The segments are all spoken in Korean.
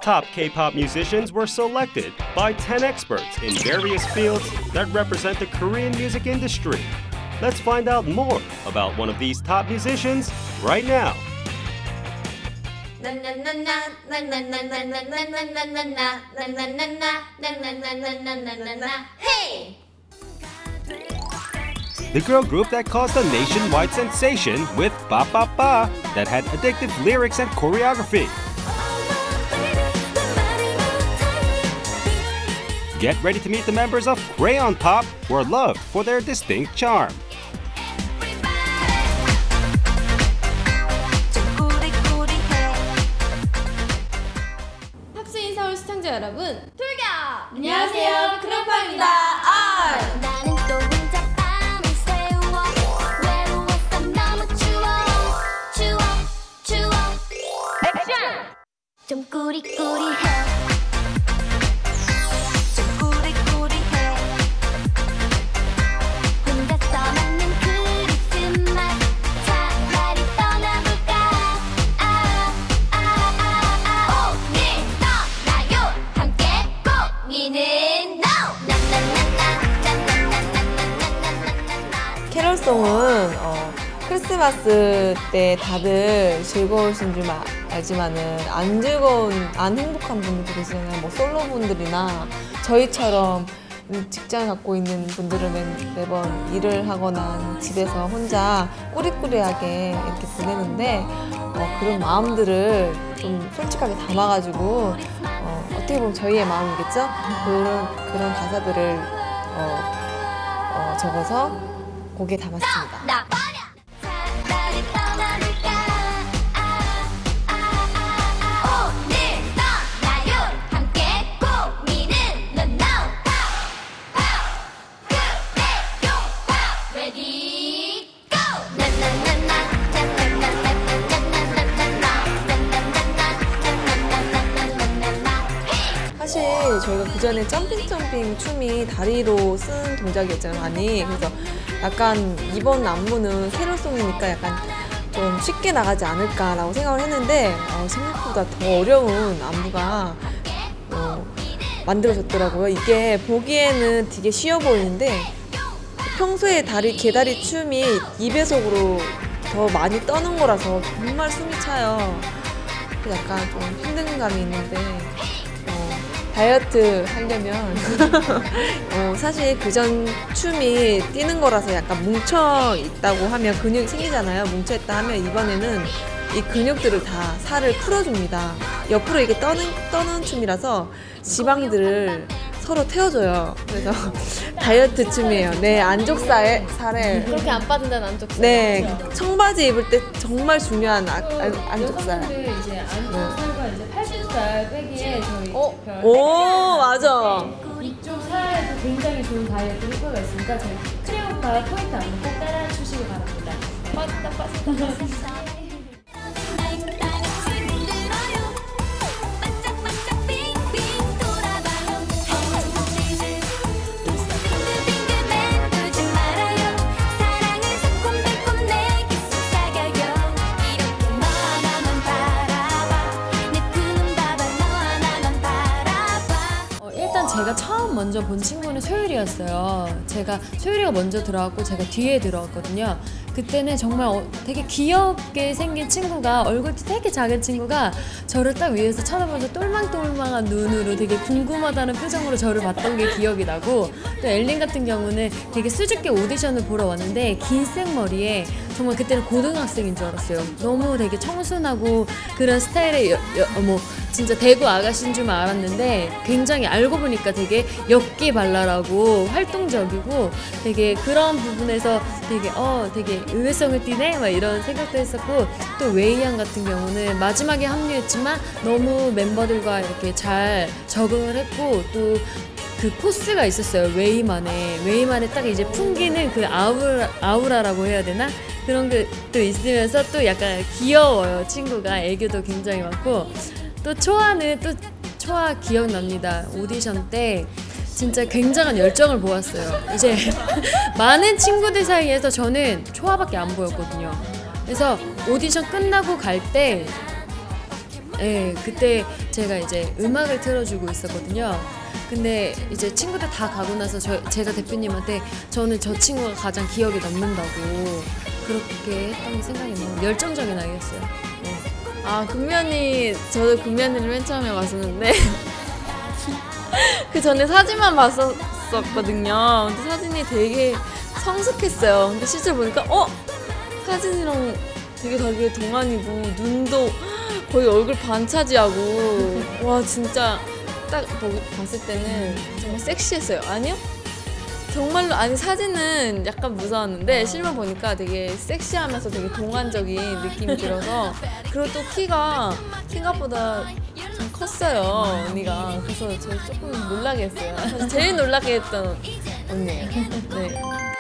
Top K-pop musicians were selected by 10 experts in various fields that represent the Korean music industry. Let's find out more about one of these top musicians right now. Hey! The girl group that caused a nationwide sensation with Ba Ba Ba that had addictive lyrics and choreography. Get ready to meet the members of Crayon Pop, who are loved for their distinct charm. 팝스인 서울 시청자 여러분, 돌격! 안녕하세요, 크레파입니다. 나는 또 혼자 밤을 새워 외로웠어 너무 추워 액션! 좀 꾸리꾸리해 캐롤송은 크리스마스 때 다들 즐거우신 줄 알지만은 안 즐거운, 안 행복한 분들도 계시잖아요. 뭐 솔로분들이나 저희처럼 직장을 갖고 있는 분들은 매번 일을 하거나 집에서 혼자 꾸리꾸리하게 이렇게 보내는데 그런 마음들을 좀 솔직하게 담아가지고 어떻게 보면 저희의 마음이겠죠? 그런 가사들을 적어서 곡에 담았습니다. 사실 저희가 그전에 점핑 춤이 다리로 쓴 동작이었잖아요, 많이. 그래서 약간 이번 안무는 캐롤송이니까 약간 좀 쉽게 나가지 않을까라고 생각을 했는데 생각보다 더 어려운 안무가 만들어졌더라고요. 이게 보기에는 되게 쉬워 보이는데 평소에 개다리 춤이 2배속으로 더 많이 떠는 거라서 정말 숨이 차요. 약간 좀 힘든 감이 있는데 다이어트 하려면 사실 그전 춤이 뛰는 거라서 약간 뭉쳐 있다고 하면 근육이 생기잖아요. 뭉쳐 있다 하면 이번에는 이 근육들을 다 살을 풀어줍니다. 옆으로 이게 떠는 춤이라서 지방들을 서로 태워줘요. 그래서 다이어트 춤이에요. 네, 안쪽살에 그렇게 안 빠진다는 안쪽살. 네, 그렇죠? 청바지 입을 때 정말 중요한 안쪽살. 여성분들 이제 안쪽살과 이제 팔뚝살 빼기에 저희 오, 맞아. 이쪽 살에도 굉장히 좋은 다이어트 효과가 있으니까 저희 크레오파 포인트 안무 꼭 따라 주시기 바랍니다. 빠졌다. 제가 처음 먼저 본 친구는 소율이었어요. 소율이가 먼저 들어왔고 제가 뒤에 들어왔거든요. 그때는 정말 되게 귀엽게 생긴 친구가, 얼굴도 되게 작은 친구가 저를 딱 위에서 쳐다보면서 똘망똘망한 눈으로 되게 궁금하다는 표정으로 저를 봤던 게 기억이 나고, 또 엘린 같은 경우는 되게 수줍게 오디션을 보러 왔는데 긴 생머리에 정말 그때는 고등학생인 줄 알았어요. 너무 되게 청순하고 그런 스타일의 진짜 대구 아가씨인 줄만 알았는데 굉장히 알고 보니까 되게 엽기발랄하고 활동적이고 되게 그런 부분에서 되게 의외성을 띠네? 막 이런 생각도 했었고, 또 웨이양 같은 경우는 마지막에 합류했지만 너무 멤버들과 이렇게 잘 적응을 했고, 또 그 포스가 있었어요. 웨이만의 딱 이제 풍기는 그 아우라라고 해야 되나? 그런 게 또 있으면서 또 약간 귀여워요. 친구가 애교도 굉장히 많고, 또 초아 기억납니다. 오디션 때 진짜 굉장한 열정을 보았어요. 이제 많은 친구들 사이에서 저는 초아밖에 안 보였거든요. 그래서 오디션 끝나고 갈 때 네, 그때 제가 이제 음악을 틀어주고 있었거든요. 근데 이제 친구들 다 가고 나서 제가 대표님한테 저는 저 친구가 가장 기억에 남는다고 그렇게 했던 게 생각이 나요. 열정적인 아이였어요. 네. 아, 저도 금면이를 맨 처음에 봤었는데 그 전에 사진만 봤었거든요. 근데 사진이 되게 성숙했어요. 근데 실제 보니까 사진이랑 되게 다르게 동안이고 눈도 거의 얼굴 반 차지하고 와 진짜 딱 봤을 때는 정말 섹시했어요. 아니요? 정말로 아니 사진은 약간 무서웠는데 실물 보니까 되게 섹시하면서 되게 동안적인 느낌이 들어서 그리고 또 키가 생각보다 좀 컸어요 언니가. 그래서 저 조금 놀라게 했어요. 사실 제일 놀라게 했던 언니예요. 네.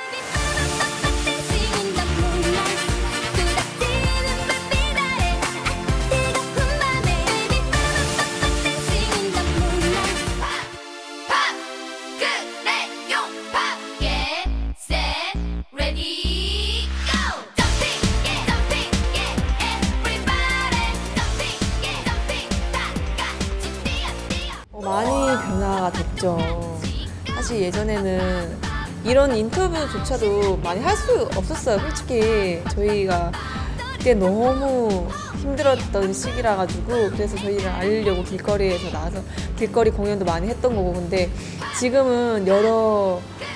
많이 변화가 됐죠. 사실 예전에는 이런 인터뷰조차도 많이 할 수 없었어요. 솔직히 저희가 그때 너무 힘들었던 시기라 가지고 그래서 저희를 알리려고 길거리에서 나와서 길거리 공연도 많이 했던 거고 근데 지금은 여러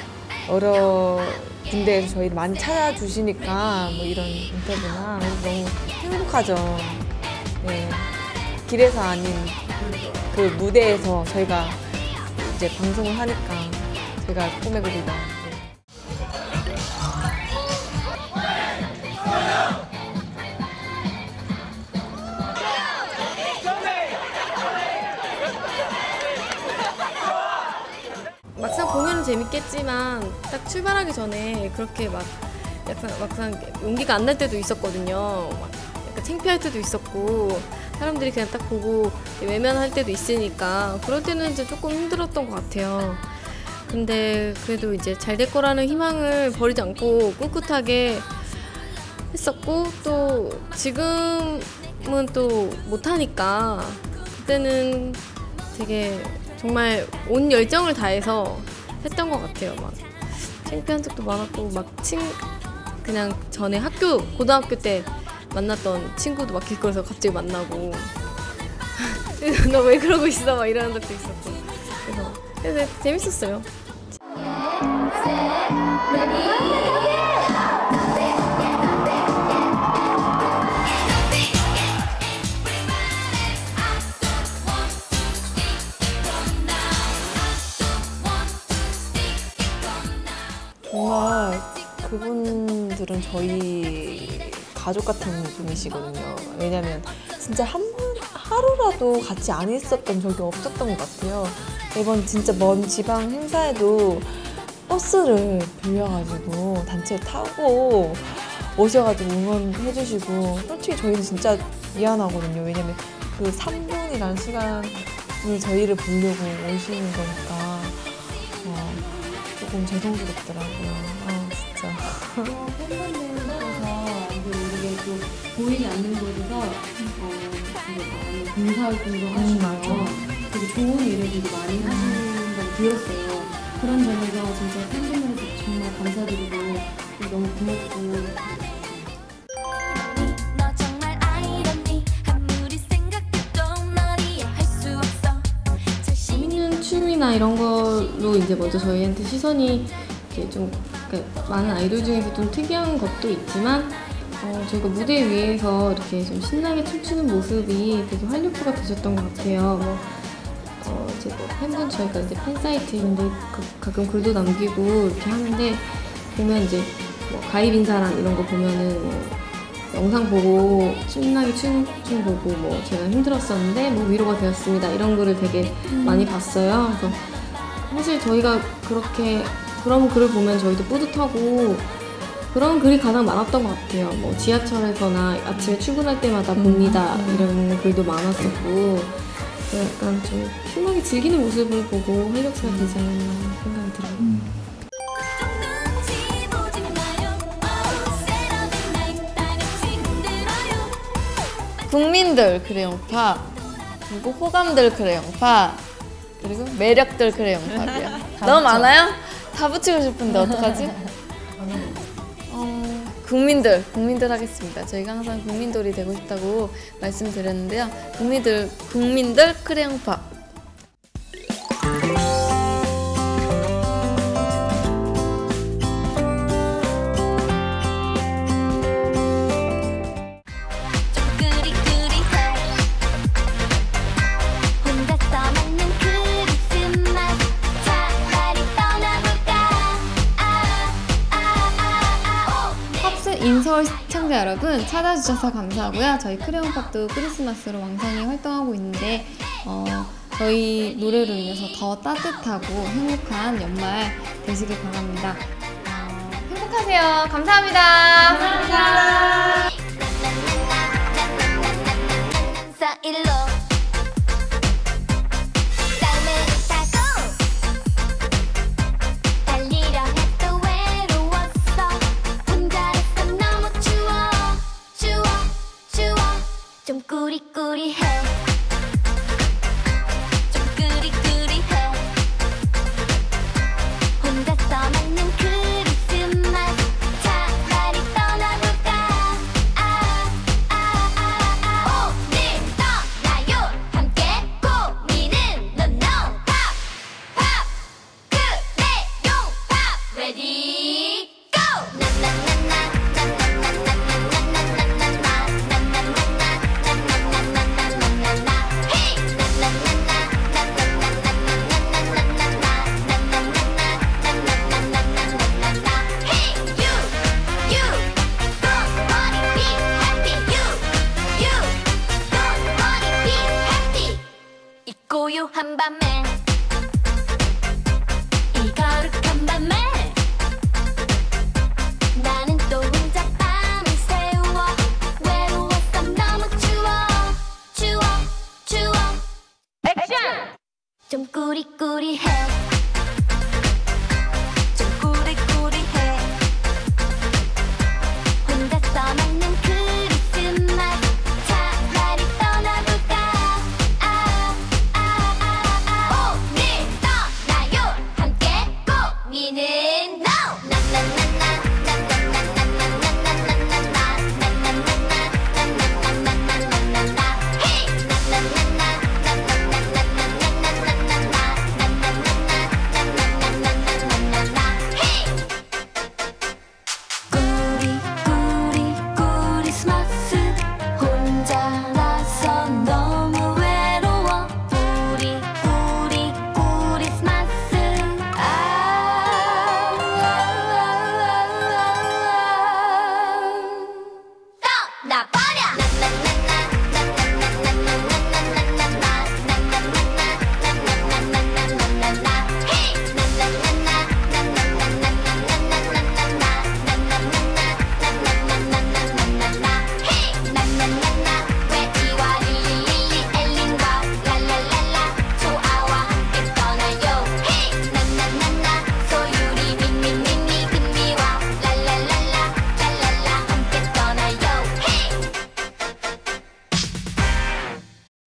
군데에서 저희를 많이 찾아주시니까 뭐 이런 인터뷰나 너무 행복하죠. 네. 길에서 아닌 그 무대에서 저희가 이제 방송을 하니까 제가 꿈의 그리다. 막상 공연은 재밌겠지만 딱 출발하기 전에 그렇게 막 약간 막상 용기가 안 날 때도 있었거든요. 막 약간 창피할 때도 있었고 사람들이 그냥 딱 보고 외면할 때도 있으니까 그럴 때는 이제 조금 힘들었던 것 같아요. 근데 그래도 이제 잘 될 거라는 희망을 버리지 않고 꿋꿋하게 했었고 또 지금은 또 못하니까 그때는 되게 정말 온 열정을 다해서 했던 것 같아요. 막 창피한 적도 많았고 막 그냥 전에 고등학교 때 만났던 친구도 막 길거리에서 갑자기 만나고 너 왜 그러고 있어? 막 이러는 적도 있었고 그래서 재밌었어요. 정말 그분들은 저희 가족 같은 분이시거든요. 왜냐면 진짜 하루라도 같이 안 있었던 적이 없었던 것 같아요. 이번 진짜 먼 지방 행사에도 버스를 빌려가지고 단체를 타고 오셔가지고 응원해주시고 솔직히 저희는 진짜 미안하거든요. 왜냐면 그 3분이라는 시간이 저희를 보려고 오시는 거니까 조금 죄송스럽더라고요. 진짜. 팬분들께서 이제 우리가 또 보이지 않는 곳에서 이제 봉사활동도 하시고 되게 좋은 일을 되게 많이 하신다고 들었어요. 그런 점에서 진짜 팬분들한테 정말 감사드리고 너무 고맙고. 너 정말 아이러니 아무리 생각해도 널 이해할 수 없어 재밌는 춤이나 이런 걸로 이제 먼저 저희한테 시선이 이렇게 좀 그러니까 많은 아이돌 중에서 좀 특이한 것도 있지만 저희가 무대 위에서 이렇게 좀 신나게 춤추는 모습이 되게 활력소가 되셨던 것 같아요. 이제 팬분 저희가 이제 팬 사이트 이런 데 가끔 글도 남기고 이렇게 하는데 보면 이제 가입 인사랑 이런 거 보면은 영상 보고 신나게 춤 보고 제가 힘들었었는데 위로가 되었습니다 이런 글을 되게 많이 봤어요. 그래서 사실 저희가 그런 글을 보면 저희도 뿌듯하고 그런 글이 가장 많았던 것 같아요. 지하철에서나 아침에 출근할 때마다 봅니다 이런 글도 많았었고 약간 좀 신나게 즐기는 모습을 보고 활력소가 되지 않았나 생각이 들어요. 눈치 보지 마요 세라는 날 다 같이 흔들어요 국민들 크레용팝, 그리고 호감들 크레용팝, 그리고 매력들 크레용팝이요. 너무 많아요? 다 붙이고 싶은데 어떡하지? 국민들 하겠습니다. 저희가 항상 국민돌이 되고 싶다고 말씀드렸는데요. 국민들 크레용팝. 인서울 시청자 여러분 찾아주셔서 감사하고요. 저희 크레용팝도 크리스마스로 왕성히 활동하고 있는데 저희 노래로 인해서 더 따뜻하고 행복한 연말 되시길 바랍니다. 행복하세요. 감사합니다. 감사합니다. 좀 꾸리꾸리해 좀 꾸리꾸리해 혼자서 맞는 크리스마스 차라리 떠나볼까 오늘 떠나요 함께 고민은 넌 팝 그래요 팝 레디 고 고요한 밤에 이 거룩한 밤에 나는 또 혼자 밤을 새워 외로웠어 너무 추워 액션! 좀 꾸리꾸리해 좀 꾸리꾸리해 혼자서 맞는 크리스마스 차라리 떠나볼까 오늘 떠나요 함께 고민은 no 크리스마스 혼자라서 너무 외로워 크리스마스 떠나버려